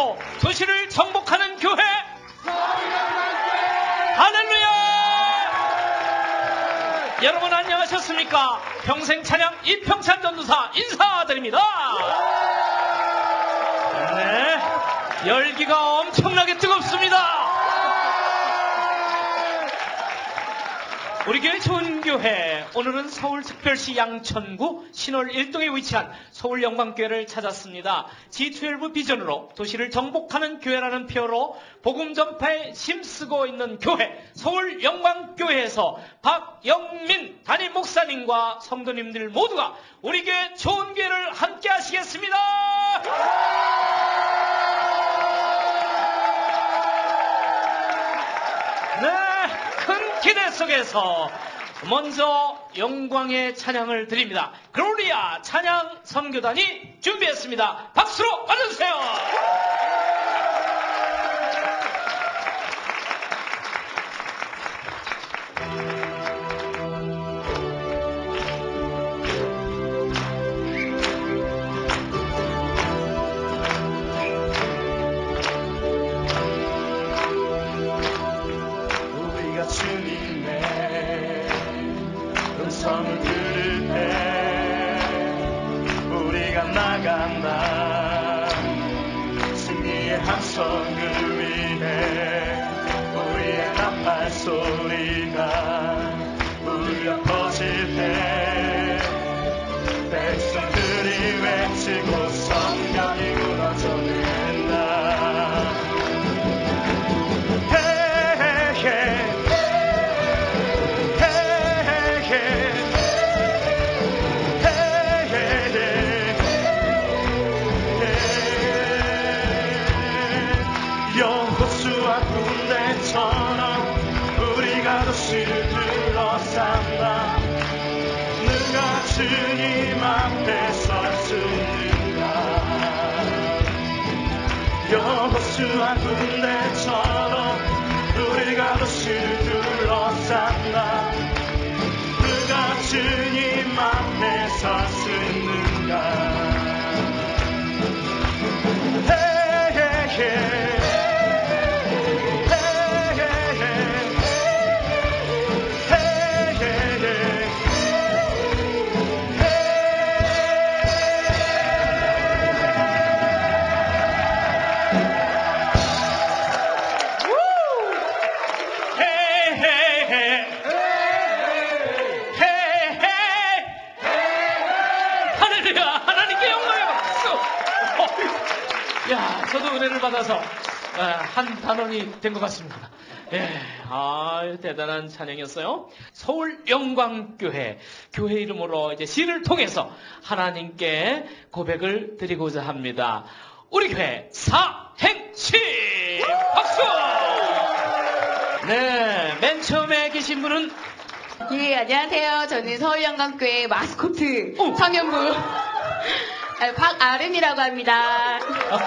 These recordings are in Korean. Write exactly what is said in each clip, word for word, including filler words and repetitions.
힘으로 도시를 정복하는 교회 할렐루야! 여러분 안녕하셨습니까? 평생 찬양 이평찬 전도사 인사드립니다. 네, 열기가 엄청나게 뜨겁습니다. 우리 교회 좋은 교회, 오늘은 서울특별시 양천구 신월 일 동에 위치한 서울영광교회를 찾았습니다. 지 십이 비전으로 도시를 정복하는 교회라는 표로 복음 전파에 힘쓰고 있는 교회 서울영광교회에서 박영민 담임 목사님과 성도님들 모두가 우리 교회 좋은 교회를 함께 하시겠습니다. 네, 큰 기대 속에서 먼저 영광의 찬양을 드립니다. 글로리아 찬양 선교단이 준비했습니다. 박수로 맞아주세요. 함성을 위해 우리의 나팔 소리가 울려 퍼질 때 백성들이 외치고 성벽이 무너져낸다. 헤헤헤 우리가 도시를 둘러싼다. 누가 주님 앞에 설 수 있는가. 여호수아 군대처럼 우리가 도시를 둘러싼다. 누가 주님 앞에 설 수 있는가. 헤헤헤 저도 은혜를 받아서 한 단원이 된 것 같습니다. 예, 아, 대단한 찬양이었어요. 서울영광교회, 교회 이름으로 이제 시를 통해서 하나님께 고백을 드리고자 합니다. 우리 교회 사행시 박수! 네, 맨 처음에 계신 분은 예, 안녕하세요. 저는 서울영광교회 마스코트 오. 청년부 박아름이라고 합니다.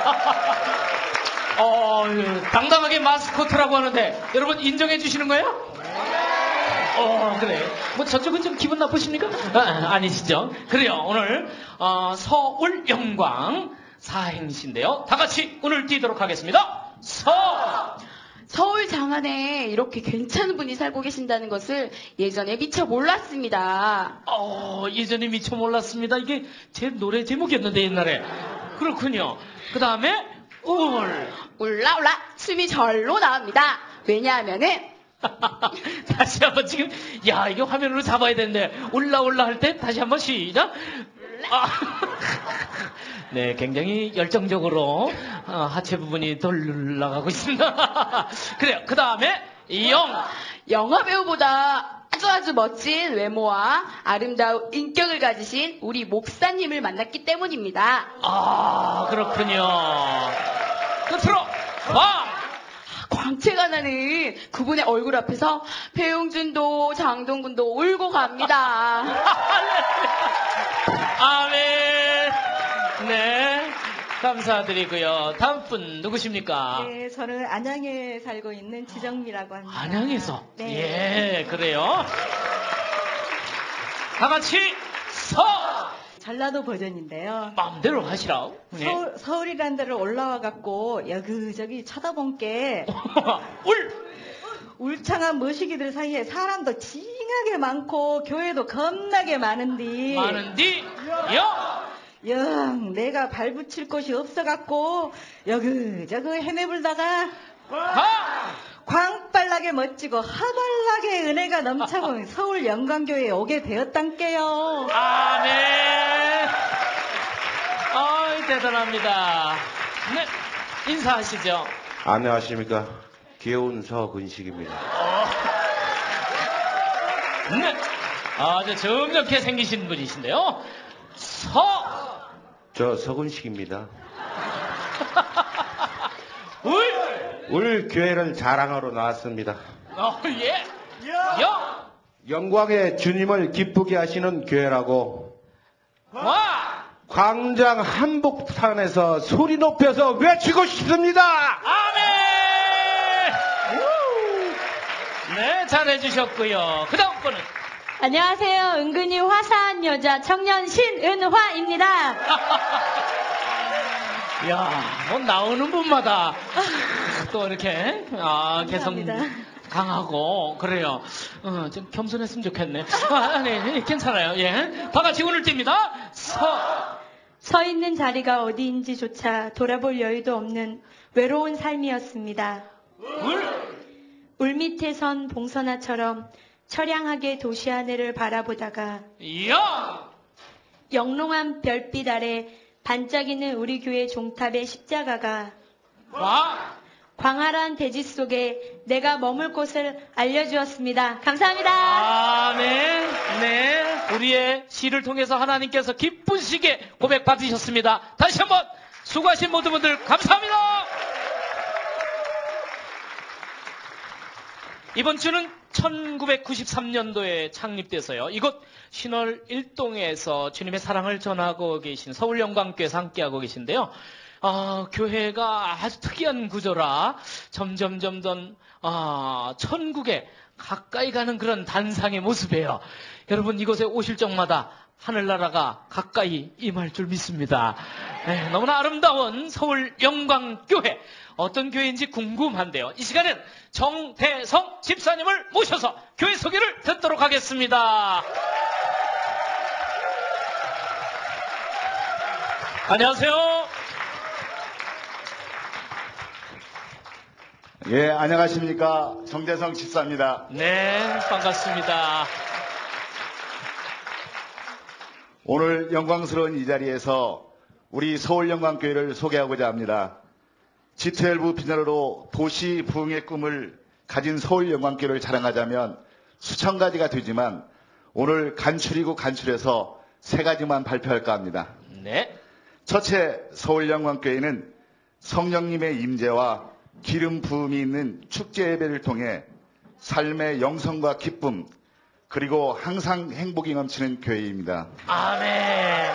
어, 당당하게 마스코트라고 하는데 여러분 인정해 주시는 거예요? 어, 그래. 뭐 저쪽은 좀 기분 나쁘십니까? 아, 아니시죠? 그래요. 오늘 어, 서울 영광 사행시인데요. 다 같이 오늘 뛰도록 하겠습니다. 서 서울 장안에 이렇게 괜찮은 분이 살고 계신다는 것을 예전에 미처 몰랐습니다. 어, 예전에 미처 몰랐습니다. 이게 제 노래 제목이었는데 옛날에. 그렇군요. 그 다음에 울. 울라울라 숨이 절로 나옵니다. 왜냐하면은 다시 한번 지금 야 이게 화면으로 잡아야 되는데 울라울라 할 때 다시 한번 시작. 아. 네, 굉장히 열정적으로 어, 하체 부분이 덜 나가고 있습니다. 그래요. 그 다음에 영. 영화 배우보다 아주 아주 멋진 외모와 아름다운 인격을 가지신 우리 목사님을 만났기 때문입니다. 아, 그렇군요. 끝으로 광. 광채가 나는 그분의 얼굴 앞에서 배용준도 장동근도 울고 갑니다. 아멘. 네, 감사드리고요. 다음 분 누구십니까? 네, 저는 안양에 살고 있는 지정미라고 합니다. 안양에서? 네. 예, 그래요. 다 같이 서. 전라도 버전인데요. 마음대로 하시라. 네. 서울, 서울이라는 데를 올라와 갖고 여기저기 쳐다본 게 울! 울창한 머시기들 사이에 사람도 징하게 많고 교회도 겁나게 많은데 많은디, 여! 영 내가 발붙일 곳이 없어갖고 여기저기 헤매불다가 하! 광빨나게 멋지고 하발나게 은혜가 넘쳐본 서울 영광교회에 오게 되었단께요. 아멘. 아이, 대단합니다. 네, 인사하시죠. 안녕하십니까. 귀여운 서근식입니다. 네. 아주 점잖게 생기신 분이신데요. 서, 저 서근식입니다. 울, 울 교회를 자랑하러 나왔습니다. 어, 예, 여, 영광의 주님을 기쁘게 하시는 교회라고 와, 광장 한복판에서 소리 높여서 외치고 싶습니다. 아멘! 네, 잘해주셨고요. 그 다음 분은? 안녕하세요. 은근히 화사한 여자 청년 신은화입니다. 야, 뭐 나오는 분마다 또 이렇게 아, 개성 감사합니다. 강하고 그래요. 어, 좀 겸손했으면 좋겠네. 아, 네, 괜찮아요. 예, 다 같이 운을 띱니다. 서, 서 있는 자리가 어디인지조차 돌아볼 여유도 없는 외로운 삶이었습니다. 울, 울 밑에 선 봉선화처럼 처량하게 도시 하늘을 바라보다가 여, 영롱한 별빛 아래 반짝이는 우리 교회 종탑의 십자가가 와, 광활한 대지 속에 내가 머물 곳을 알려주었습니다. 감사합니다. 아멘. 네, 우리의 시를 통해서 하나님께서 기쁘시게 고백 받으셨습니다. 다시 한번 수고하신 모든 분들 감사합니다. 이번 주는 천구백구십삼 년도에 창립돼서요. 이곳 신월 일동에서 주님의 사랑을 전하고 계신 서울영광교회에서 함께하고 계신데요. 아, 교회가 아주 특이한 구조라 점점 점점 아, 천국에 가까이 가는 그런 단상의 모습이에요. 여러분 이곳에 오실 적마다 하늘나라가 가까이 임할 줄 믿습니다. 네, 너무나 아름다운 서울영광교회. 어떤 교회인지 궁금한데요. 이 시간엔 정대성 집사님을 모셔서 교회 소개를 듣도록 하겠습니다. 안녕하세요. 예, 안녕하십니까. 정대성 집사입니다. 네, 반갑습니다. 오늘 영광스러운 이 자리에서 우리 서울영광교회를 소개하고자 합니다. 지 십이 비전으로 도시 부흥의 꿈을 가진 서울영광교회를 자랑하자면 수천 가지가 되지만 오늘 간추리고 간추려서 세 가지만 발표할까 합니다. 네. 첫째, 서울영광교회는 성령님의 임재와 기름 부음이 있는 축제 예배를 통해 삶의 영성과 기쁨 그리고 항상 행복이 넘치는 교회입니다. 아멘.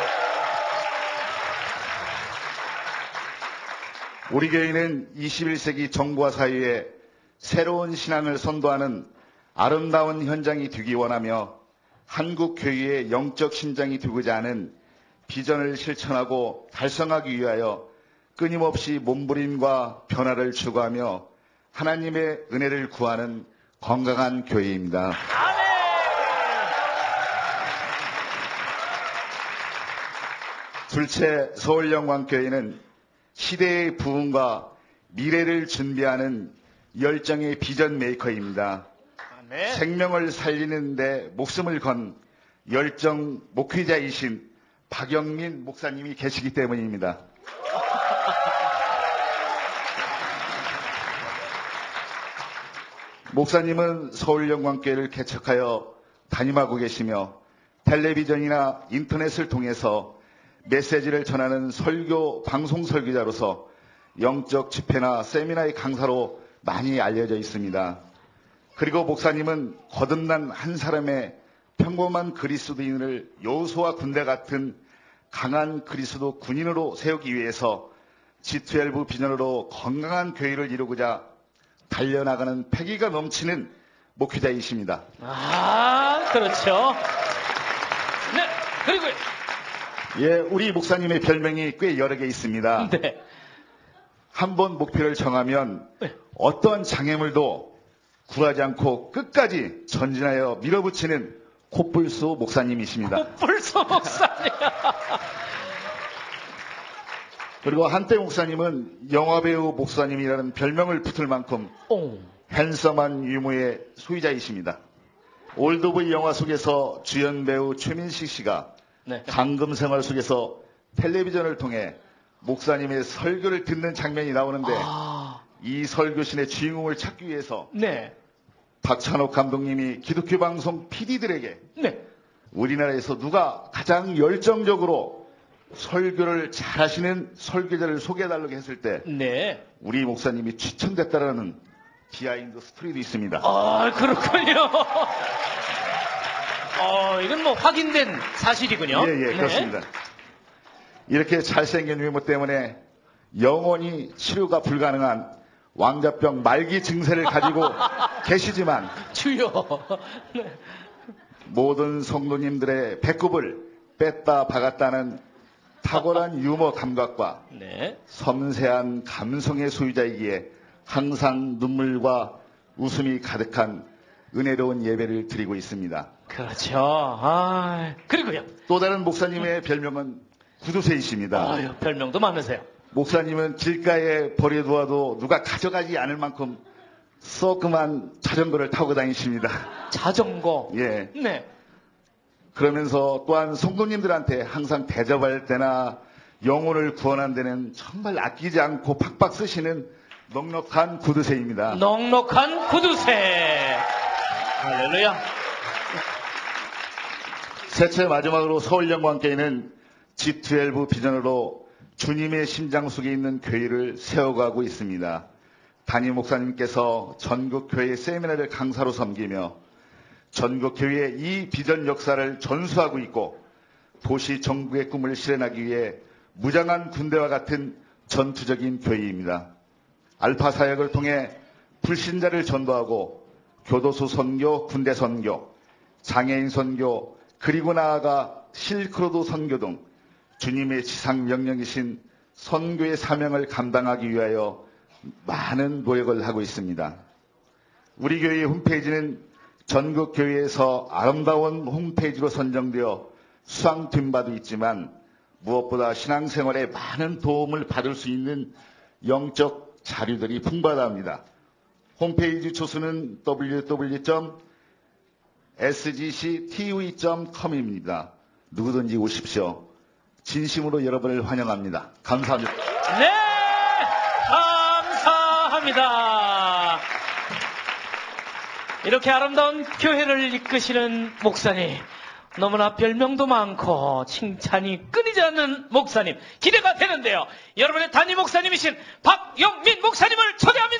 우리 교회는 이십일 세기 정부와 사회에 새로운 신앙을 선도하는 아름다운 현장이 되기 원하며 한국 교회의 영적 심장이 되고자 하는 비전을 실천하고 달성하기 위하여 끊임없이 몸부림과 변화를 추구하며 하나님의 은혜를 구하는 건강한 교회입니다. 둘째, 서울영광교회는 시대의 부흥과 미래를 준비하는 열정의 비전 메이커입니다. 아멘. 생명을 살리는 데 목숨을 건 열정 목회자이신 박영민 목사님이 계시기 때문입니다. 목사님은 서울영광교회를 개척하여 담임하고 계시며 텔레비전이나 인터넷을 통해서 메시지를 전하는 설교 방송 설교자로서 영적 집회나 세미나의 강사로 많이 알려져 있습니다. 그리고 목사님은 거듭난 한 사람의 평범한 그리스도인을 여호수아 군대 같은 강한 그리스도 군인으로 세우기 위해서 지 십이 비전으로 건강한 교회를 이루고자 달려나가는 패기가 넘치는 목회자이십니다. 아, 그렇죠. 네, 그리고요. 예, 우리 목사님의 별명이 꽤 여러 개 있습니다. 네. 한번 목표를 정하면 네. 어떠한 장애물도 굴하지 않고 끝까지 전진하여 밀어붙이는 코뿔소 목사님이십니다. 코뿔소 목사님. 그리고 한때 목사님은 영화배우 목사님이라는 별명을 붙을 만큼 오. 핸섬한 유무의 소유자이십니다. 올드보이 영화 속에서 주연 배우 최민식 씨가 네. 감금생활 속에서 텔레비전을 통해 목사님의 설교를 듣는 장면이 나오는데 아. 이 설교신의 주인공을 찾기 위해서 네. 박찬욱 감독님이 기독교 방송 피디들에게 네. 우리나라에서 누가 가장 열정적으로 설교를 잘하시는 설교자를 소개해달라고 했을 때 네. 우리 목사님이 추천됐다라는 비하인드 스토리도 있습니다. 아, 그렇군요. 어, 이건 뭐 확인된 사실이군요. 예, 예, 네. 그렇습니다. 이렇게 잘생긴 외모 때문에 영원히 치료가 불가능한 왕자병 말기 증세를 가지고 계시지만 주여. 네. 모든 성도님들의 배꼽을 뺐다 박았다는 탁월한 유머 감각과 네. 섬세한 감성의 소유자이기에 항상 눈물과 웃음이 가득한 은혜로운 예배를 드리고 있습니다. 그렇죠. 아, 그리고요. 또 다른 목사님의 별명은 구두쇠이십니다. 아유, 별명도 많으세요. 목사님은 길가에 버려두어도 누가 가져가지 않을 만큼 쏘끔한 자전거를 타고 다니십니다. 자전거. 예. 네. 그러면서 또한 성도님들한테 항상 대접할 때나 영혼을 구원한 데는 정말 아끼지 않고 팍팍 쓰시는 넉넉한 구두쇠입니다. 넉넉한 구두쇠. 할렐루야. 셋째 마지막으로 서울영광교회는 지 십이 비전으로 주님의 심장 속에 있는 교회를 세워가고 있습니다. 담임 목사님께서 전국 교회 세미나를 강사로 섬기며 전국 교회의 이 비전 역사를 전수하고 있고 도시 정부의 꿈을 실현하기 위해 무장한 군대와 같은 전투적인 교회입니다. 알파 사역을 통해 불신자를 전도하고 교도소 선교, 군대 선교, 장애인 선교, 그리고 나아가 실크로드 선교 등 주님의 지상 명령이신 선교의 사명을 감당하기 위하여 많은 노력을 하고 있습니다. 우리 교회의 홈페이지는 전국 교회에서 아름다운 홈페이지로 선정되어 수상된 바도 있지만 무엇보다 신앙생활에 많은 도움을 받을 수 있는 영적 자료들이 풍부하답니다. 홈페이지 주소는 더블유 더블유 더블유 점 에스 지 씨 티 비 점 컴입니다. 누구든지 오십시오. 진심으로 여러분을 환영합니다. 감사합니다. 네. 감사합니다. 이렇게 아름다운 교회를 이끄시는 목사님. 너무나 별명도 많고 칭찬이 끊이지 않는 목사님. 기대가 되는데요. 여러분의 담임 목사님이신 박영민 목사님을 초대합니다.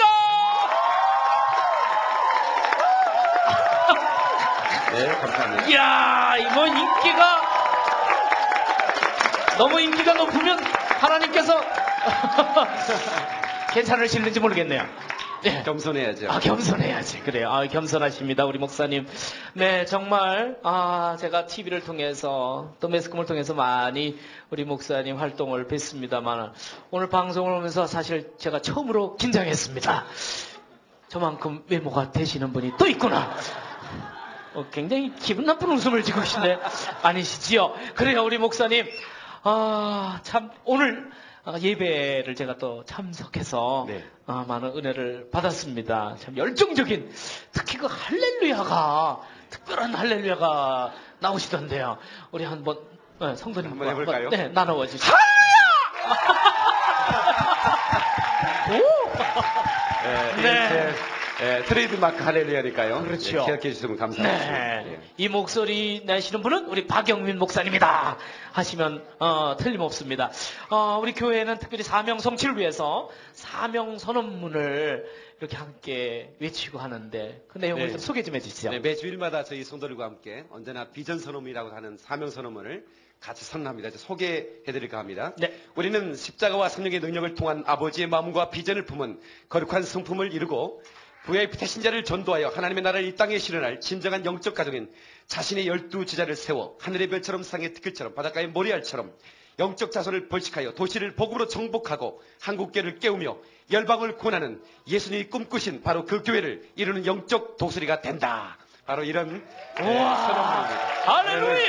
네, 감사합니다. 이야, 이거 인기가 너무 인기가 높으면 하나님께서 괜찮으실는지 모르겠네요. 네. 겸손해야죠. 아, 겸손해야지. 그래요. 아, 겸손하십니다. 우리 목사님. 네, 정말, 아, 제가 티비를 통해서, 또 매스컴을 통해서 많이 우리 목사님 활동을 뵀습니다만, 오늘 방송을 오면서 사실 제가 처음으로 긴장했습니다. 저만큼 외모가 되시는 분이 또 있구나. 어, 굉장히 기분 나쁜 웃음을 지고 계신데, 아니시지요? 그래요, 우리 목사님. 아, 참, 오늘, 아, 예배를 제가 또 참석해서 네. 아, 많은 은혜를 받았습니다. 참 열정적인, 특히 그 할렐루야가 특별한 할렐루야가 나오시던데요. 우리 한번 네, 성도님 한번 해볼까요? 네, 나눠 주시죠. 네, 네. 제, 예, 트레이드마크 할렐루야니까요. 그렇죠. 네, 기억해 주시면 감사하겠습니다. 네. 예. 이 목소리 내시는 분은 우리 박영민 목사님이다 하시면 어, 틀림없습니다. 어, 우리 교회는 특별히 사명 성취를 위해서 사명 선언문을 이렇게 함께 외치고 하는데 그 내용을 네. 좀 소개 좀 해주시죠. 네, 매주일마다 저희 성도들과 함께 언제나 비전 선언이라고 하는 사명 선언문을 같이 선언합니다. 이제 소개해드릴까 합니다. 네. 우리는 십자가와 성령의 능력을 통한 아버지의 마음과 비전을 품은 거룩한 성품을 이루고 브이아이피 대신자를 전도하여 하나님의 나라를 이 땅에 실현할 진정한 영적 가정인 자신의 열두 제자를 세워 하늘의 별처럼 세상의 티끌처럼 바닷가의 모래알처럼 영적 자손을 벌칙하여 도시를 복음으로 정복하고 한국교회를 깨우며 열방을 구원하는 예수님이 꿈꾸신 바로 그 교회를 이루는 영적 독수리가 된다. 바로 이런 네, 선언입니다. 할렐루야!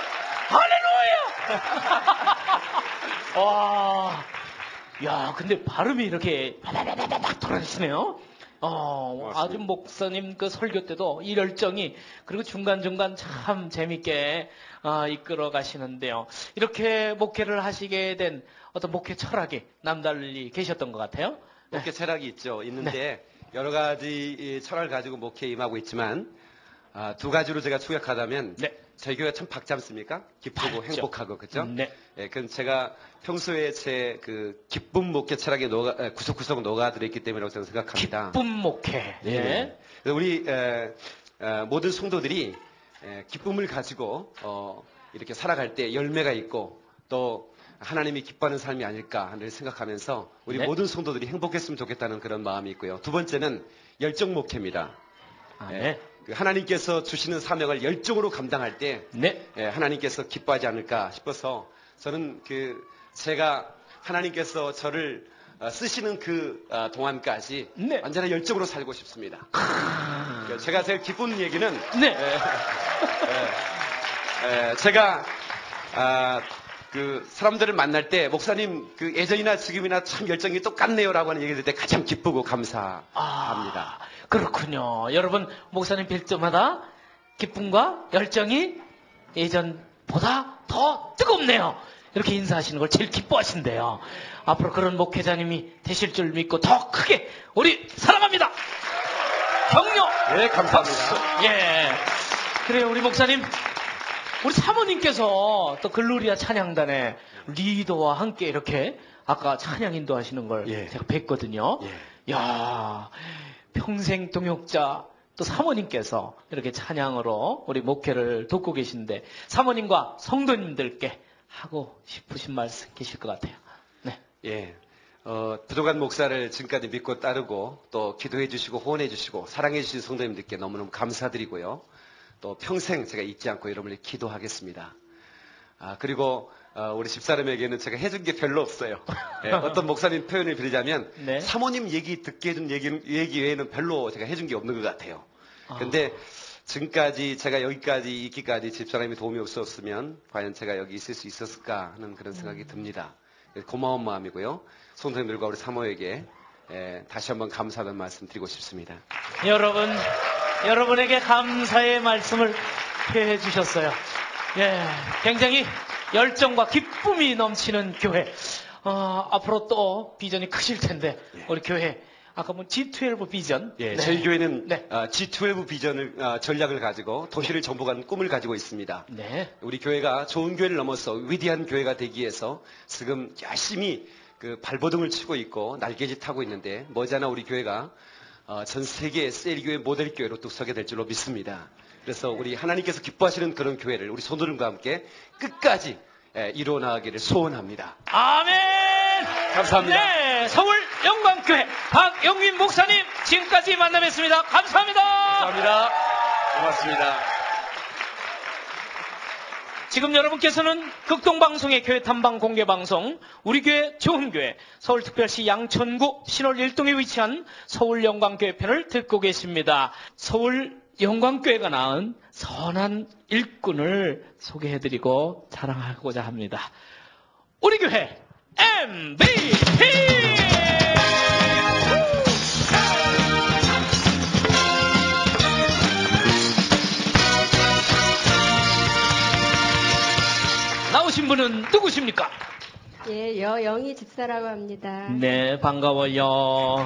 할렐루야! 와, 야, 근데 발음이 이렇게 바다다다닥 돌아가시네요. 어, 아주 목사님 그 설교 때도 이 열정이 그리고 중간중간 참 재밌게 어, 이끌어 가시는데요. 이렇게 목회를 하시게 된 어떤 목회 철학이 남달리 계셨던 것 같아요. 목회 철학이 있죠. 있는데 여러 가지 이 철학을 가지고 목회에 임하고 있지만 아, 두 가지로 제가 축약하자면 네. 저희 교회가 참 밝지 않습니까? 기쁘고 밝죠. 행복하고 그죠? 네. 예, 그럼 제가 평소에 제 그 기쁨 목회 철학에 녹아, 에, 구석구석 녹아들어있기 때문이라고 저는 생각합니다. 기쁨 목회. 예. 예. 그래서 우리 에, 에, 모든 성도들이 에, 기쁨을 가지고 어, 이렇게 살아갈 때 열매가 있고 또 하나님이 기뻐하는 삶이 아닐까 하는 생각하면서 우리 네. 모든 성도들이 행복했으면 좋겠다는 그런 마음이 있고요. 두 번째는 열정 목회입니다. 아, 예, 네. 그 하나님께서 주시는 사명을 열정으로 감당할 때 네. 예, 하나님께서 기뻐하지 않을까 싶어서 저는 그 제가 하나님께서 저를 어, 쓰시는 그 어, 동안까지 네. 언제나 열정으로 살고 싶습니다. 그 제가 제일 기쁜 얘기는 네. 예, 예, 예, 제가 아, 그 사람들을 만날 때 목사님 그 예전이나 지금이나 참 열정이 똑같네요라고 하는 얘기를 들을 때 가장 기쁘고 감사합니다. 아, 그렇군요. 여러분, 목사님 뵐 때마다 기쁨과 열정이 예전보다 더 뜨겁네요. 이렇게 인사하시는 걸 제일 기뻐하신대요. 앞으로 그런 목회자님이 되실 줄 믿고 더 크게 우리 사랑합니다. 격려. 네, 감사합니다. 예. 그래요, 우리 목사님. 우리 사모님께서 또 글로리아 찬양단의 리더와 함께 이렇게 아까 찬양 인도하시는 걸 예. 제가 뵀거든요. 예. 야, 평생 동역자 또 사모님께서 이렇게 찬양으로 우리 목회를 돕고 계신데 사모님과 성도님들께 하고 싶으신 말씀 계실 것 같아요. 네. 예. 어, 부족한 목사를 지금까지 믿고 따르고 또 기도해 주시고 후원해 주시고 사랑해 주신 성도님들께 너무너무 감사드리고요. 또 평생 제가 잊지 않고 여러분을 기도하겠습니다. 아, 그리고 어, 우리 집사람에게는 제가 해준 게 별로 없어요. 예, 어떤 목사님 표현을 빌리자면 네. 사모님 얘기 듣게 해준 얘기, 얘기 외에는 별로 제가 해준 게 없는 것 같아요. 근데 지금까지 제가 여기까지 있기까지 집사람이 도움이 없었으면 과연 제가 여기 있을 수 있었을까 하는 그런 생각이 듭니다. 고마운 마음이고요. 성도님들과 우리 사모에게 예, 다시 한번 감사하다는 말씀 드리고 싶습니다. 여러분, 여러분에게 감사의 말씀을 표해 주셨어요. 예, 굉장히 열정과 기쁨이 넘치는 교회. 어, 앞으로 또 비전이 크실 텐데 우리 교회 아까 뭐 지 십이 비전. 예, 네. 저희 교회는 네. 어, 지 십이 비전을 어, 전략을 가지고 도시를 정복하는 꿈을 가지고 있습니다. 네. 우리 교회가 좋은 교회를 넘어서 위대한 교회가 되기 위해서 지금 열심히 그 발버둥을 치고 있고 날개짓 하고 있는데 머지않아 우리 교회가 어, 전 세계의 셀교회 모델 교회로 뚝 서게 될 줄로 믿습니다. 그래서 우리 하나님께서 기뻐하시는 그런 교회를 우리 성도들과 함께 끝까지 예, 이루어 나가기를 소원합니다. 아멘. 감사합니다. 네, 서울 영광교회 박영민 목사님 지금까지 만나뵙습니다. 감사합니다. 감사합니다. 고맙습니다. 지금 여러분께서는 극동방송의 교회 탐방 공개방송 우리 교회 좋은 교회 서울특별시 양천구 신월 일 동에 위치한 서울영광교회 편을 듣고 계십니다. 서울 영광교회가 낳은 선한 일꾼을 소개해드리고 자랑하고자 합니다. 우리 교회 엠비피! 나오신 분은 누구십니까? 예, 여영희 집사라고 합니다. 네, 반가워요.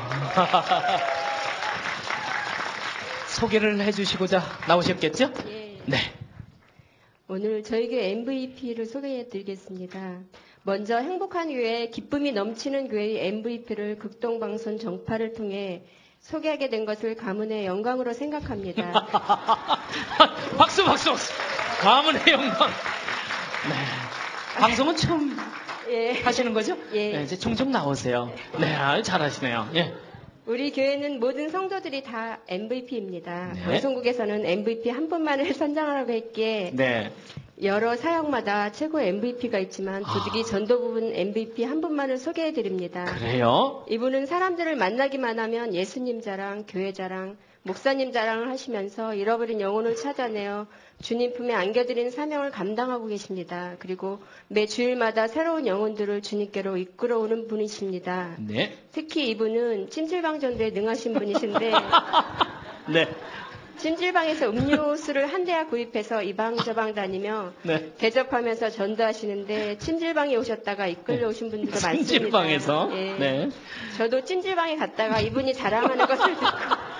소개를 해주시고자 나오셨겠죠? 예. 네. 오늘 저희 교회 엠브이피를 소개해 드리겠습니다. 먼저 행복한 교회, 기쁨이 넘치는 교회의 엠브이피를 극동방송 정파를 통해 소개하게 된 것을 가문의 영광으로 생각합니다. 박수, 박수, 박수. 가문의 영광. 네. 방송은 처음 예. 하시는 거죠? 예. 네, 이제 종종 나오세요. 네, 아주 잘하시네요. 예. 우리 교회는 모든 성도들이 다 엠브이피입니다. 네. 방송국에서는 엠브이피 한 분만을 선정하라고 했기에 네. 여러 사역마다 최고 엠브이피가 있지만 부득이 아. 전도 부분 엠브이피 한 분만을 소개해드립니다. 그래요? 이분은 사람들을 만나기만 하면 예수님 자랑, 교회 자랑, 목사님 자랑을 하시면서 잃어버린 영혼을 찾아내어 주님 품에 안겨드린 사명을 감당하고 계십니다. 그리고 매 주일마다 새로운 영혼들을 주님께로 이끌어오는 분이십니다. 네. 특히 이분은 찜질방 전도에 능하신 분이신데 네. 찜질방에서 음료수를 한 대야 구입해서 이 방 저 방 다니며 네. 대접하면서 전도하시는데 찜질방에 오셨다가 이끌려 오신 분들도 많습니다. 찜질방에서? 예. 네. 저도 찜질방에 갔다가 이분이 자랑하는 것을 듣고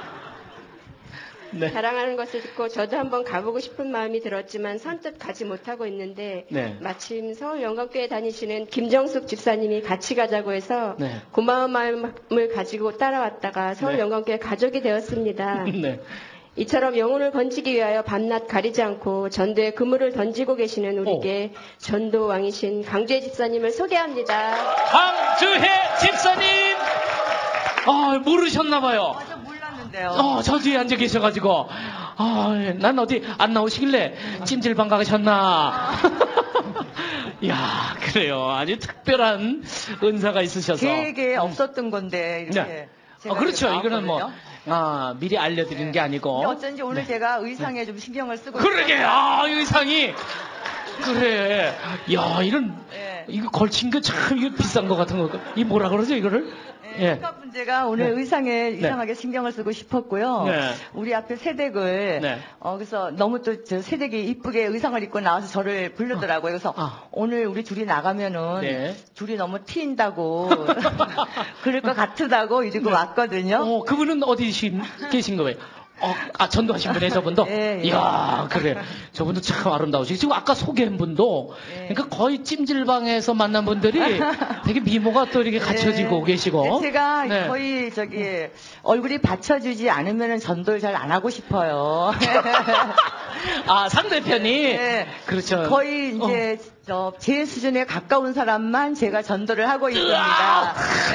네. 자랑하는 것을 듣고 저도 한번 가보고 싶은 마음이 들었지만 선뜻 가지 못하고 있는데 네. 마침 서울 영광교회 다니시는 김정숙 집사님이 같이 가자고 해서 네. 고마운 마음을 가지고 따라왔다가 서울 네. 영광교회 가족이 되었습니다. 네. 이처럼 영혼을 건지기 위하여 밤낮 가리지 않고 전도에 그물을 던지고 계시는 우리에게 전도 왕이신 강주혜 집사님을 소개합니다. 강주혜 집사님! 아, 모르셨나봐요. 저 몰랐는데요. 어, 저 뒤에 앉아 계셔가지고, 아, 난 어디 안 나오시길래 찜질방 가셨나. 이야, 그래요. 아주 특별한 은사가 있으셔서. 계획에 없었던 건데 이렇게. 네. 제가 어, 그렇죠. 이렇게 이거는 뭐, 나왔거든요. 아, 미리 알려드리는 게 아니고. 근데 어쩐지 오늘 네. 제가 의상에 좀 신경을 쓰고 그러게, 아, 의상이. 그래. 야, 이런, 예. 이거 걸친 거 참, 이거 비싼 거 같은 거. 이 뭐라 그러죠, 이거를? 예, 흑갑 제가 오늘 네. 의상에 네. 이상하게 신경을 쓰고 싶었고요. 네. 우리 앞에 새댁을 네. 어 그래서 너무 또 저 새댁이 이쁘게 의상을 입고 나와서 저를 부르더라고요. 그래서 아. 오늘 우리 둘이 나가면은 네. 둘이 너무 튀인다고 그럴 것 같다고 이러고 왔거든요. 어, 그분은 어디 신- 계신 거예요? 어, 아, 전도하신 분의 저분도? 예, 예. 이야, 그래. 저분도 참 아름다우시고. 지금 아까 소개한 분도, 예. 그러니까 거의 찜질방에서 만난 분들이 되게 미모가 또 이렇게 갖춰지고 예. 계시고. 제가 네. 거의 저기 얼굴이 받쳐주지 않으면 전도를 잘 안 하고 싶어요. 아, 상대편이? 네. 그렇죠. 거의 이제 저 제 수준에 가까운 사람만 제가 전도를 하고 있습니다.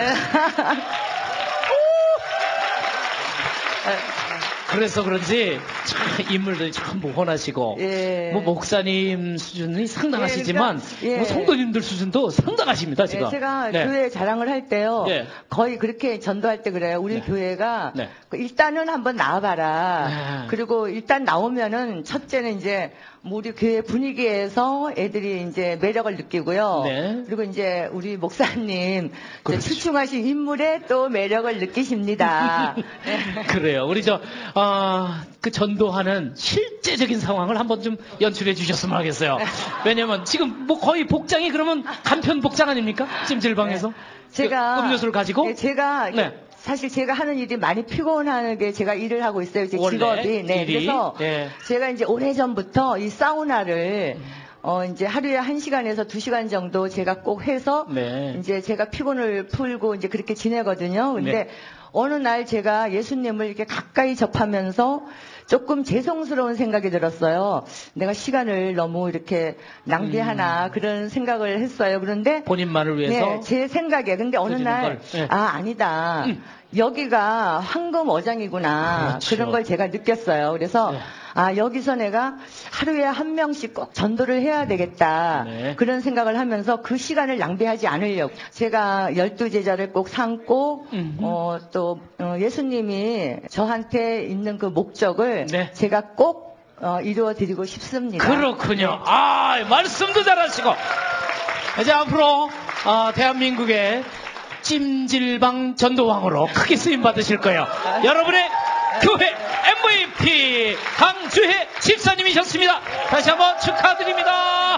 그래서 그런지 참 인물들이 참 모험하시고 예. 뭐 목사님 수준이 상당하시지만 예, 그러니까, 예. 뭐 성도님들 수준도 상당하십니다 지금. 네, 제가 네. 교회 자랑을 할 때요. 네. 거의 그렇게 전도할 때 그래요. 우리 네. 교회가 네. 그 일단은 한번 나와봐라. 네. 그리고 일단 나오면은 첫째는 이제 뭐 우리 교회 분위기에서 애들이 이제 매력을 느끼고요. 네. 그리고 이제 우리 목사님 이제 그렇죠. 출중하신 인물에 또 매력을 느끼십니다. 네. 그래요. 우리 저, 아, 그 전도하는 실제적인 상황을 한번 좀 연출해 주셨으면 하겠어요. 왜냐면 지금 뭐 거의 복장이 그러면 간편 복장 아닙니까? 찜질방에서? 제가 그 음료수를 가지고? 네, 제가 네. 사실 제가 하는 일이 많이 피곤하게 제가 일을 하고 있어요. 제 원래 직업이. 네. 일이? 그래서 네. 제가 이제 오래전부터 이 사우나를 어 이제 하루에 한 시간에서 두 시간 정도 제가 꼭 해서 네. 이제 제가 피곤을 풀고 이제 그렇게 지내거든요. 근데 네. 어느 날 제가 예수님을 이렇게 가까이 접하면서 조금 죄송스러운 생각이 들었어요. 내가 시간을 너무 이렇게 낭비하나 그런 생각을 했어요. 그런데 본인만을 위해서? 네, 제 생각에. 근데 어느 해주는 날, 걸, 네. 아, 아니다. 음. 여기가 황금 어장이구나. 그렇죠. 그런 걸 제가 느꼈어요. 그래서, 네. 아, 여기서 내가 하루에 한 명씩 꼭 전도를 해야 되겠다. 네. 그런 생각을 하면서 그 시간을 낭비하지 않으려고. 제가 열두 제자를 꼭 삼고, 음흠. 어, 또, 어, 예수님이 저한테 있는 그 목적을 네. 제가 꼭 어, 이루어 드리고 싶습니다. 그렇군요. 아, 말씀도 잘하시고. 이제 앞으로 아, 대한민국의 찜질방 전도왕으로 크게 쓰임 받으실 거예요. 여러분의 교회 엠브이피 강주혜 집사님이셨습니다. 다시 한번 축하드립니다.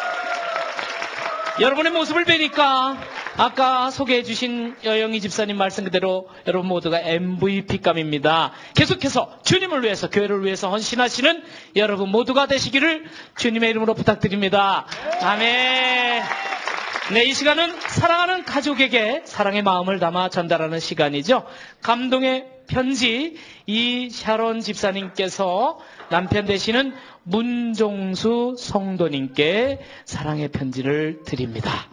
여러분의 모습을 뵈니까 아까 소개해 주신 여영희 집사님 말씀 그대로 여러분 모두가 엠브이피감입니다. 계속해서 주님을 위해서 교회를 위해서 헌신하시는 여러분 모두가 되시기를 주님의 이름으로 부탁드립니다. 아멘. 네, 이 시간은 사랑하는 가족에게 사랑의 마음을 담아 전달하는 시간이죠. 감동의 편지 이샤론 집사님께서 남편 되시는 문종수 성도님께 사랑의 편지를 드립니다.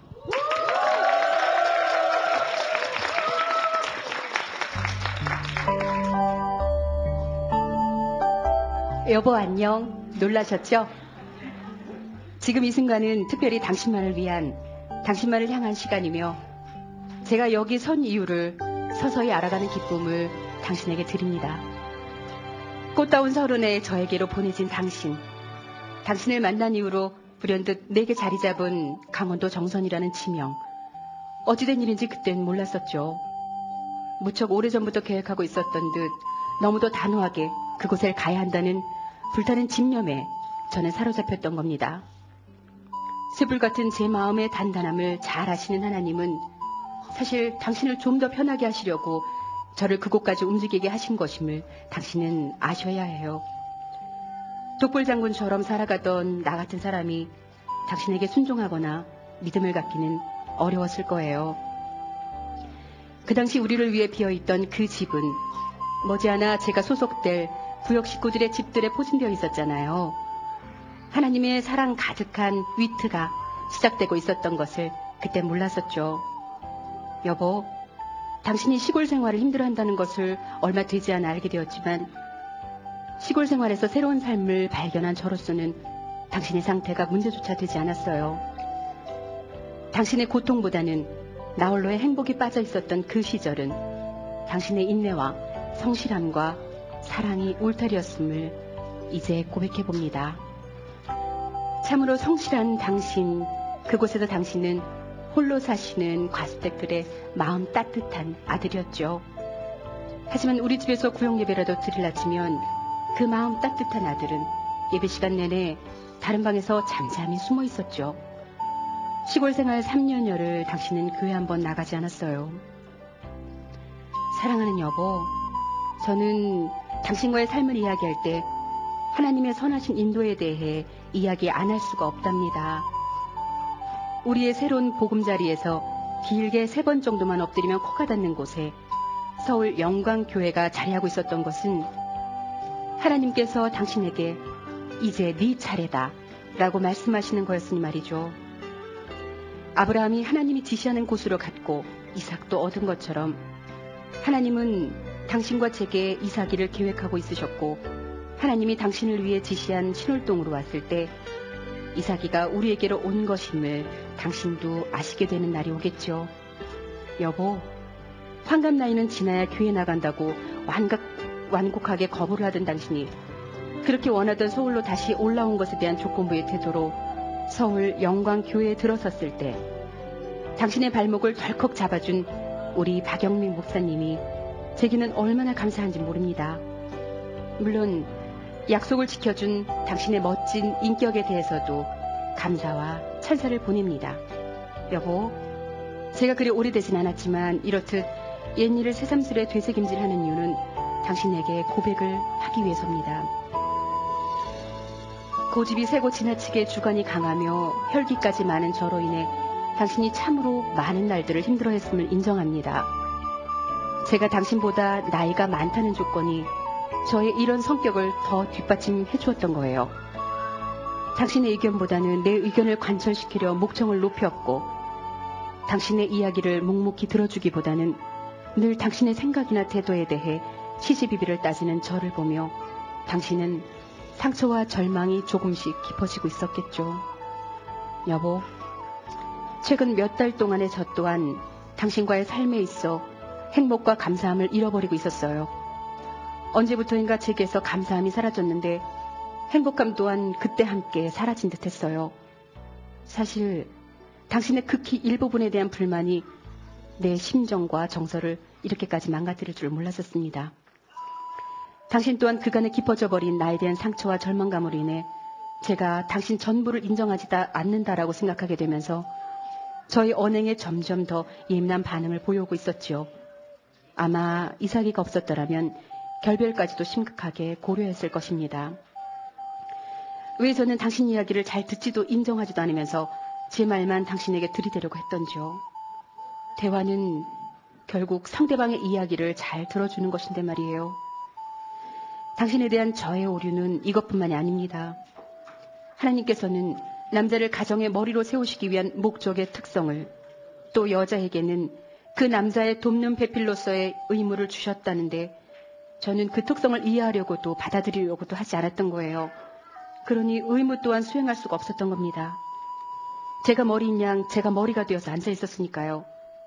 여보 안녕. 놀라셨죠? 지금 이 순간은 특별히 당신만을 위한, 당신만을 향한 시간이며 제가 여기 선 이유를 서서히 알아가는 기쁨을 당신에게 드립니다. 꽃다운 서른에 저에게로 보내진 당신. 당신을 만난 이후로 불현듯 내게 자리 잡은 강원도 정선이라는 지명. 어찌된 일인지 그땐 몰랐었죠. 무척 오래전부터 계획하고 있었던 듯 너무도 단호하게 그곳에 가야 한다는 불타는 집념에 저는 사로잡혔던 겁니다. 쇠불 같은 제 마음의 단단함을 잘 아시는 하나님은 사실 당신을 좀 더 편하게 하시려고 저를 그곳까지 움직이게 하신 것임을 당신은 아셔야 해요. 독불장군처럼 살아가던 나 같은 사람이 당신에게 순종하거나 믿음을 갖기는 어려웠을 거예요. 그 당시 우리를 위해 비어있던 그 집은 머지않아 제가 소속될 부역 식구들의 집들에 포진되어 있었잖아요. 하나님의 사랑 가득한 위트가 시작되고 있었던 것을 그때 몰랐었죠. 여보, 당신이 시골 생활을 힘들어한다는 것을 얼마 되지 않아 알게 되었지만 시골 생활에서 새로운 삶을 발견한 저로서는 당신의 상태가 문제조차 되지 않았어요. 당신의 고통보다는 나 홀로의 행복이 빠져 있었던 그 시절은 당신의 인내와 성실함과 사랑이 울타리였음을 이제 고백해봅니다. 참으로 성실한 당신, 그곳에서 당신은 홀로 사시는 과수댁들의 마음 따뜻한 아들이었죠. 하지만 우리 집에서 구역예배라도 드릴라 치면 그 마음 따뜻한 아들은 예배 시간 내내 다른 방에서 잠잠히 숨어 있었죠. 시골 생활 삼 년여를 당신은 교회 한번 나가지 않았어요. 사랑하는 여보, 저는 당신과의 삶을 이야기할 때 하나님의 선하신 인도에 대해 이야기 안 할 수가 없답니다. 우리의 새로운 보금자리에서 길게 세 번 정도만 엎드리면 코가 닿는 곳에 서울 영광교회가 자리하고 있었던 것은 하나님께서 당신에게 이제 네 차례다 라고 말씀하시는 거였으니 말이죠. 아브라함이 하나님이 지시하는 곳으로 갔고 이삭도 얻은 것처럼 하나님은 당신과 제게 이삭이를 계획하고 있으셨고 하나님이 당신을 위해 지시한 신월동으로 왔을 때 이삭이가 우리에게로 온 것임을 당신도 아시게 되는 날이 오겠죠. 여보, 환갑 나이는 지나야 교회 나간다고 완각, 완곡하게 거부를 하던 당신이 그렇게 원하던 서울로 다시 올라온 것에 대한 조건부의 태도로 서울 영광교회에 들어섰을 때 당신의 발목을 덜컥 잡아준 우리 박영민 목사님이 제게는 얼마나 감사한지 모릅니다. 물론 약속을 지켜준 당신의 멋진 인격에 대해서도 감사와 찬사를 보냅니다. 여보, 제가 그리 오래되진 않았지만 이렇듯 옛일을 새삼스레 되새김질하는 이유는 당신에게 고백을 하기 위해서입니다. 고집이 세고 지나치게 주관이 강하며 혈기까지 많은 저로 인해 당신이 참으로 많은 날들을 힘들어했음을 인정합니다. 제가 당신보다 나이가 많다는 조건이 저의 이런 성격을 더 뒷받침해 주었던 거예요. 당신의 의견보다는 내 의견을 관철시키려 목청을 높였고 당신의 이야기를 묵묵히 들어주기보다는 늘 당신의 생각이나 태도에 대해 시시비비를 따지는 저를 보며 당신은 상처와 절망이 조금씩 깊어지고 있었겠죠. 여보, 최근 몇 달 동안의 저 또한 당신과의 삶에 있어 행복과 감사함을 잃어버리고 있었어요. 언제부터인가 제게서 감사함이 사라졌는데 행복감 또한 그때 함께 사라진 듯 했어요. 사실 당신의 극히 일부분에 대한 불만이 내 심정과 정서를 이렇게까지 망가뜨릴 줄 몰랐었습니다. 당신 또한 그간에 깊어져 버린 나에 대한 상처와 절망감으로 인해 제가 당신 전부를 인정하지 않는다라고 생각하게 되면서 저희 언행에 점점 더 예민한 반응을 보여오고 있었지요. 아마 이삭이가 없었더라면 결별까지도 심각하게 고려했을 것입니다. 왜 저는 당신 이야기를 잘 듣지도 인정하지도 않으면서 제 말만 당신에게 들이대려고 했던지요. 대화는 결국 상대방의 이야기를 잘 들어주는 것인데 말이에요. 당신에 대한 저의 오류는 이것뿐만이 아닙니다. 하나님께서는 남자를 가정의 머리로 세우시기 위한 목적의 특성을 또 여자에게는 그 남자의 돕는 배필로서의 의무를 주셨다는데 저는 그 특성을 이해하려고도 받아들이려고도 하지 않았던 거예요. 그러니 의무 또한 수행할 수가 없었던 겁니다. 제가 머리인 양 제가 머리가 되어서 앉아 있었으니까요.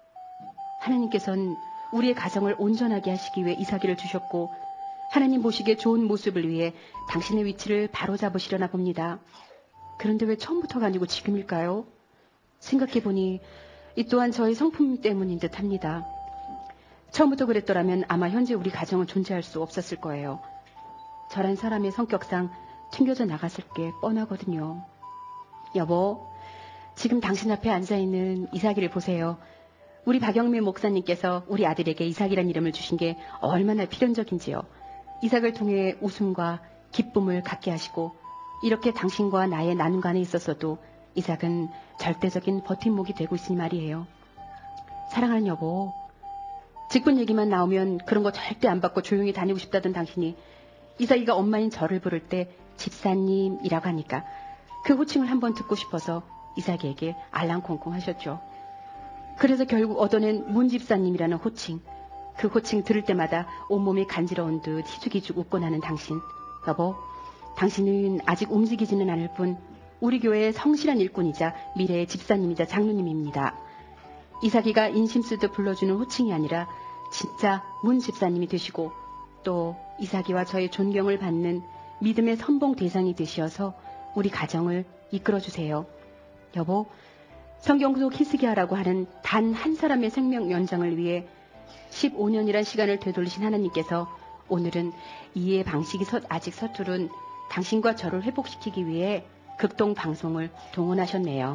하나님께서는 우리의 가정을 온전하게 하시기 위해 이삭이를 주셨고 하나님 보시기에 좋은 모습을 위해 당신의 위치를 바로잡으시려나 봅니다. 그런데 왜 처음부터가 아니고 지금일까요? 생각해보니 이 또한 저의 성품 때문인 듯 합니다. 처음부터 그랬더라면 아마 현재 우리 가정은 존재할 수 없었을 거예요. 저란 사람의 성격상 튕겨져 나갔을 게 뻔하거든요. 여보, 지금 당신 앞에 앉아있는 이삭이를 보세요. 우리 박영민 목사님께서 우리 아들에게 이삭이란 이름을 주신 게 얼마나 필연적인지요. 이삭을 통해 웃음과 기쁨을 갖게 하시고 이렇게 당신과 나의 나눔 간에 있었어도 이삭은 절대적인 버팀목이 되고 있으니 말이에요. 사랑하는 여보, 직분 얘기만 나오면 그런 거 절대 안 받고 조용히 다니고 싶다던 당신이 이삭이가 엄마인 저를 부를 때 집사님이라고 하니까 그 호칭을 한번 듣고 싶어서 이삭이에게 알랑콩콩 하셨죠. 그래서 결국 얻어낸 문 집사님이라는 호칭. 그 호칭 들을 때마다 온몸이 간지러운 듯 희죽희죽 웃고 나는 당신. 여보, 당신은 아직 움직이지는 않을 뿐 우리 교회의 성실한 일꾼이자 미래의 집사님이자 장로님입니다. 이삭이가 인심 쓰듯 불러주는 호칭이 아니라 진짜 문 집사님이 되시고 또 이삭이와 저의 존경을 받는 믿음의 선봉 대상이 되시어서 우리 가정을 이끌어주세요. 여보, 성경 속 히스기야라고 하는 단 한 사람의 생명 연장을 위해 십오 년이란 시간을 되돌리신 하나님께서 오늘은 이해의 방식이 서, 아직 서투른 당신과 저를 회복시키기 위해 극동 방송을 동원하셨네요.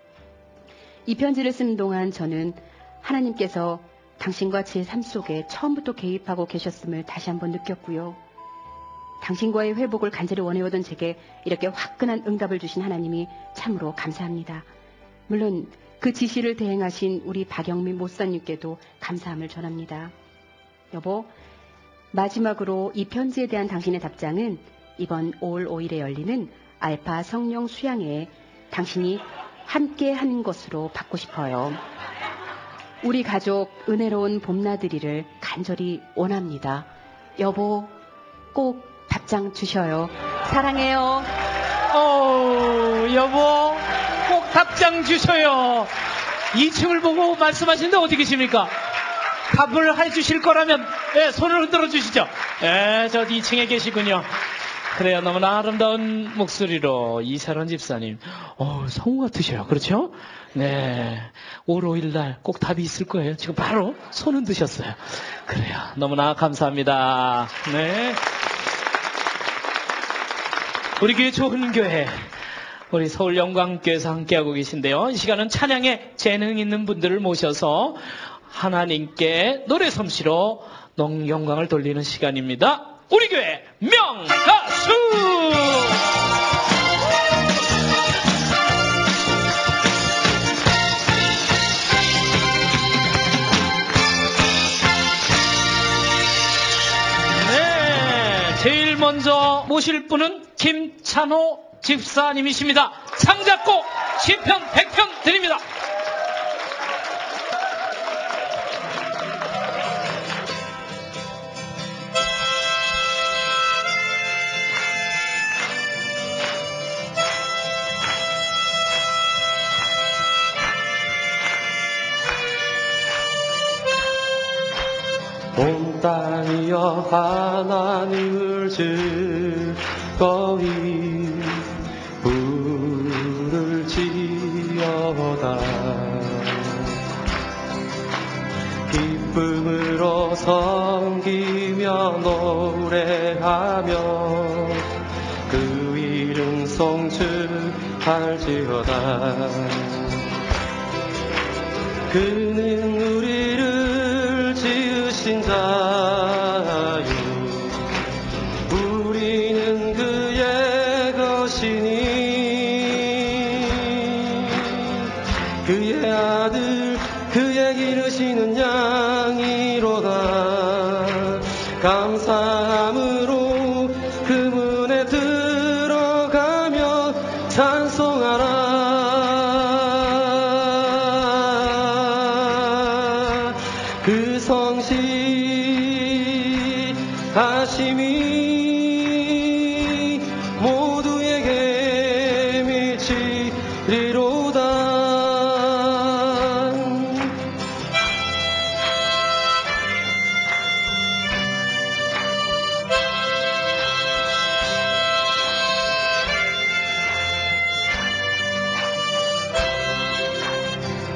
이 편지를 쓰는 동안 저는 하나님께서 당신과 제 삶 속에 처음부터 개입하고 계셨음을 다시 한번 느꼈고요. 당신과의 회복을 간절히 원해오던 제게 이렇게 화끈한 응답을 주신 하나님이 참으로 감사합니다. 물론 그 지시를 대행하신 우리 박영민 목사님께도 감사함을 전합니다. 여보, 마지막으로 이 편지에 대한 당신의 답장은 이번 오월 오일에 열리는 알파 성령 수양회에 당신이 함께 하는 것으로 받고 싶어요. 우리 가족 은혜로운 봄나들이를 간절히 원합니다. 여보, 꼭 답장 주셔요. 사랑해요. 어, 여보, 꼭 답장 주셔요. 이 층을 보고 말씀하시는데 어디 계십니까? 답을 해주실 거라면 네, 손을 흔들어 주시죠. 네, 저 이 층에 계시군요. 그래요. 너무나 아름다운 목소리로 이사론 집사님. 어, 성우 같으셔요. 그렇죠? 네. 오월 오일 날 꼭 답이 있을 거예요. 지금 바로 손 흔드셨어요. 그래요. 너무나 감사합니다. 네. 우리 교회 좋은 교회. 우리 서울 영광교회에서 함께하고 계신데요. 이 시간은 찬양에 재능 있는 분들을 모셔서 하나님께 노래 솜씨로 영광을 돌리는 시간입니다. 우리 교회 명가수! 네, 제일 먼저 모실 분은 김찬호 집사님이십니다. 창작곡 시편 백 편 드립니다. 온 땅이여 하나님을 즐거이 부를지어다. 기쁨으로 섬기며 노래하며 그 이름 송축할지어다. 그는 우리를 지으신 자유, 우리는 그의 것이니 그의 아들 그의 기르시는 양이로다. 감사함으로 그 문에 들어가며 찬송하라.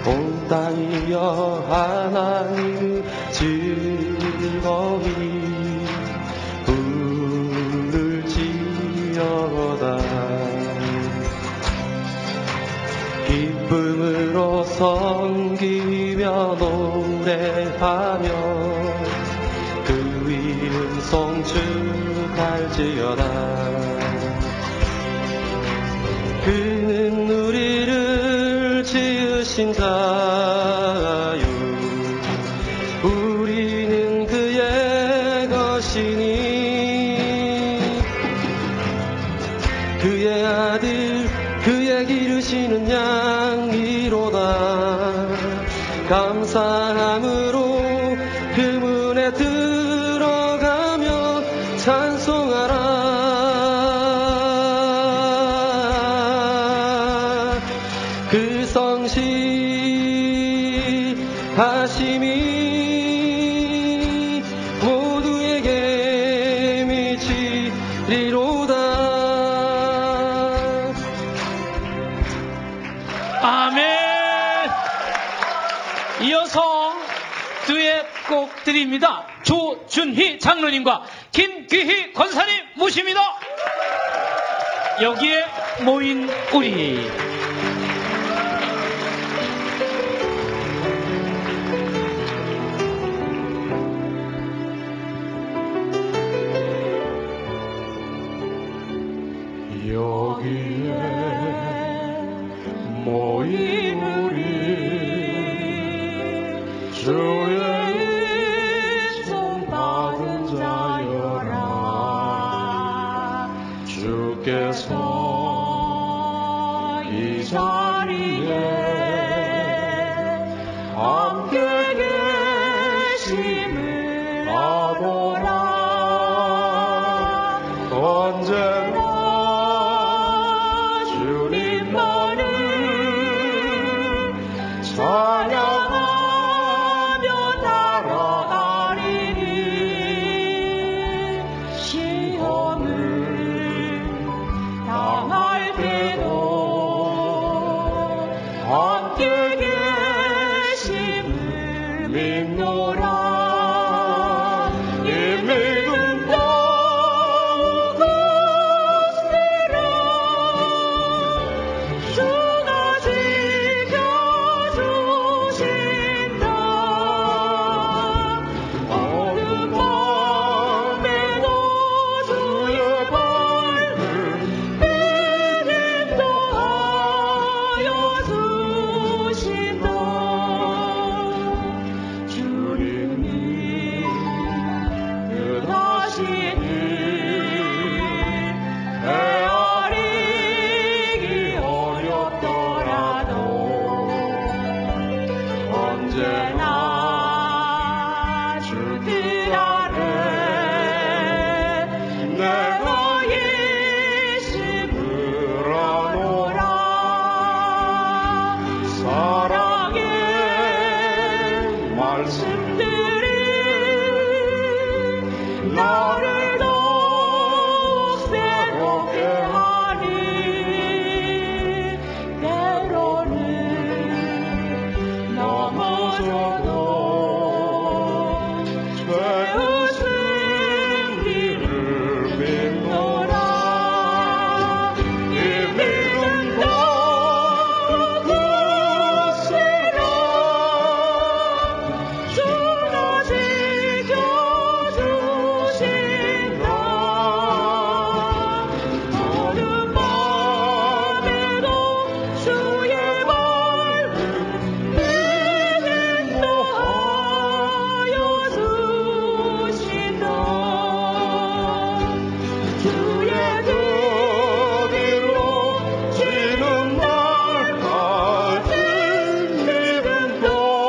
온 땅이여 하나님 즐거이 부를지어다. 기쁨으로 섬기며 노래하며 그 이름 송축할지어다. 그는 우리를 지으신 자요 우리는 그의 것이니 그의 아들 그의 기르시는 양이로다. 감사함으로 그 문에 들어가며 찬송하라. 그 성실하심이 모두에게 미치리로다. 아멘. 이어서 듀엣곡 드립니다. 조준희 장로님과 김귀희 권사님 모십니다. 여기에 모인 우리. 여기에 모인 우리 주의 은총 받은 자여라. 주께서 이 자리에 함께 계심을 아노라. 언제나 찬양하며 따라가리니. 시험을 당할 때도 함께 계심을 믿노라. 이 믿음 더욱 굳세라. 주가 지켜주신다. 어느 밤에도 주의 밝은 빛이 더하여 주신다. 주님이 뜻하시니 헤아리기 어렵더라도 언제나 주 뜻 아래 내가 예심을 아노라. 사랑의 말씀들이 나를 더욱 새롭게 하니. 때로는 넘어져도 죄의 승리를 믿노라. 이 믿음 더욱 굳세라. 주가 지켜주신다. 어느 밤에도 주의 밝은 빛이 더하여 주신다. 주의 뜻대로 지는 날 같은 믿음도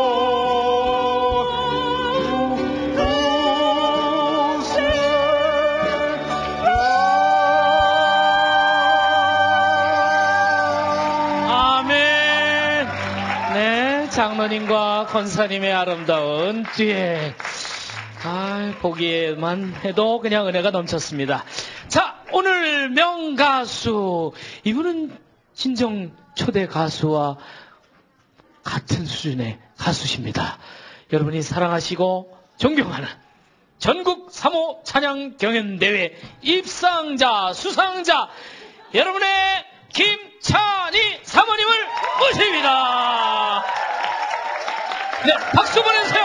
아멘. 네, 장로님과 권사님의 아름다운 듀엣. 아, 보기에만 해도 그냥 은혜가 넘쳤습니다. 자, 오늘 명가수. 이분은 진정 초대 가수와 같은 수준의 가수십니다. 여러분이 사랑하시고 존경하는 전국 삼 호 찬양 경연대회 입상자, 수상자 여러분의 김찬희 사모님을 모십니다. 네, 박수 보내주세요.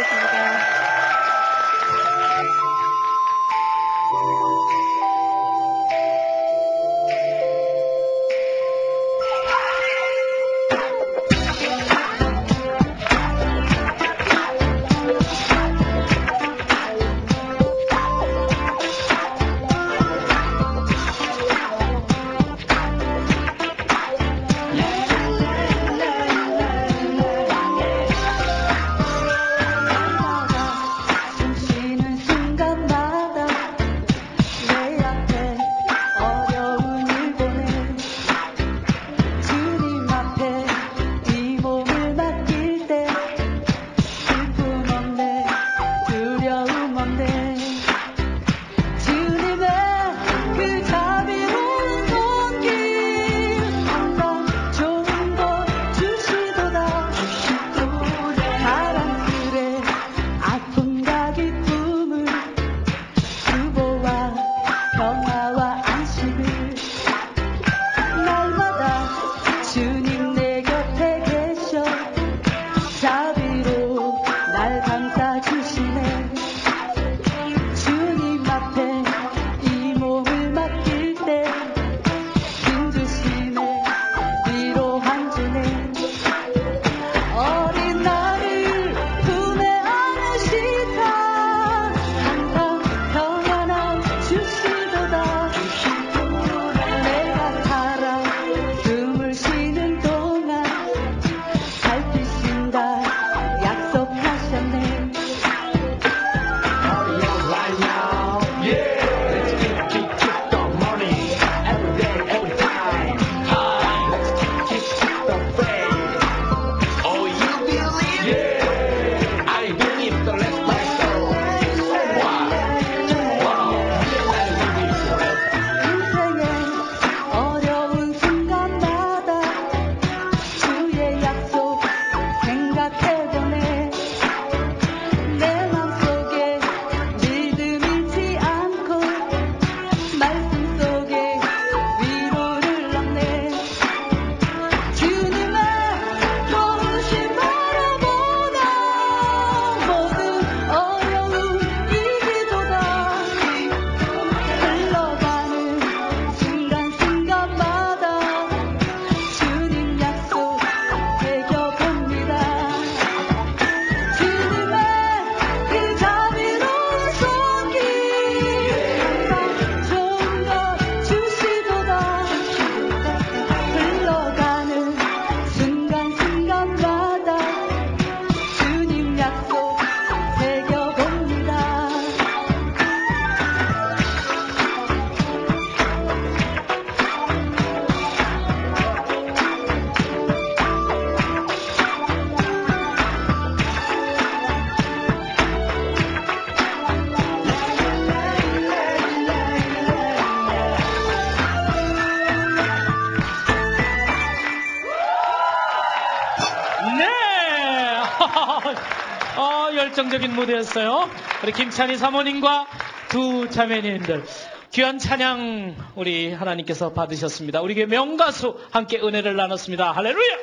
어, 열정적인 무대였어요. 우리 김찬희 사모님과 두 자매님들 귀한 찬양 우리 하나님께서 받으셨습니다. 우리 교회 명가수 함께 은혜를 나눴습니다. 할렐루야.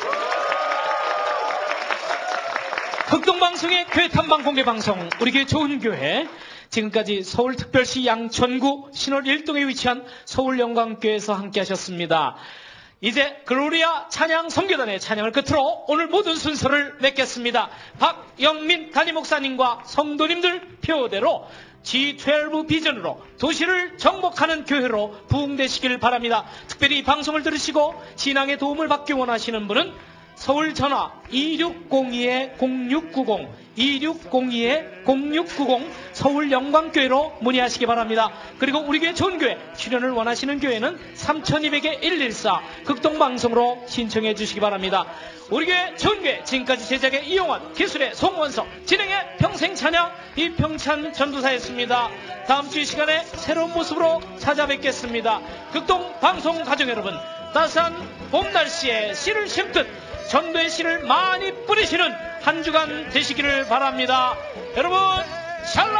극동방송의 교회 탐방 공개방송 우리 교회 좋은 교회, 지금까지 서울특별시 양천구 신월 일 동에 위치한 서울영광교회에서 함께 하셨습니다. 이제 글로리아 찬양 선교단의 찬양을 끝으로 오늘 모든 순서를 맺겠습니다. 박영민 담임 목사님과 성도님들 표대로 지 십이 비전으로 도시를 정복하는 교회로 부흥되시길 바랍니다. 특별히 이 방송을 들으시고 신앙의 도움을 받기 원하시는 분은 서울 전화 이육공이 공육구공 이육공이 공육구공 서울영광교회로 문의하시기 바랍니다. 그리고 우리 교회 좋은 교회 출연을 원하시는 교회는 삼천이백 일일사 극동방송으로 신청해 주시기 바랍니다. 우리 교회 좋은 교회 지금까지 제작의 이용원, 기술의 송원석, 진행의 평생찬양 이평찬 전도사였습니다. 다음 주 이 시간에 새로운 모습으로 찾아뵙겠습니다. 극동방송 가족 여러분, 따스한 봄 날씨에 씨를 심듯 전도의 씨를 많이 뿌리시는 한 주간 되시기를 바랍니다. 여러분 샬롬!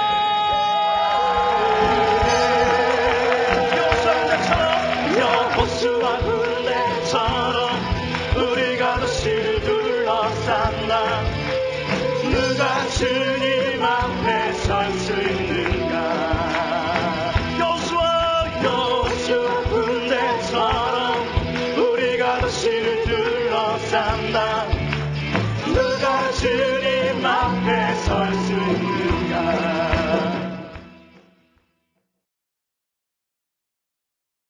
요성대처럼 여호수아 군대처럼 우리가 도시를 둘러쌌나 누가 주님 앞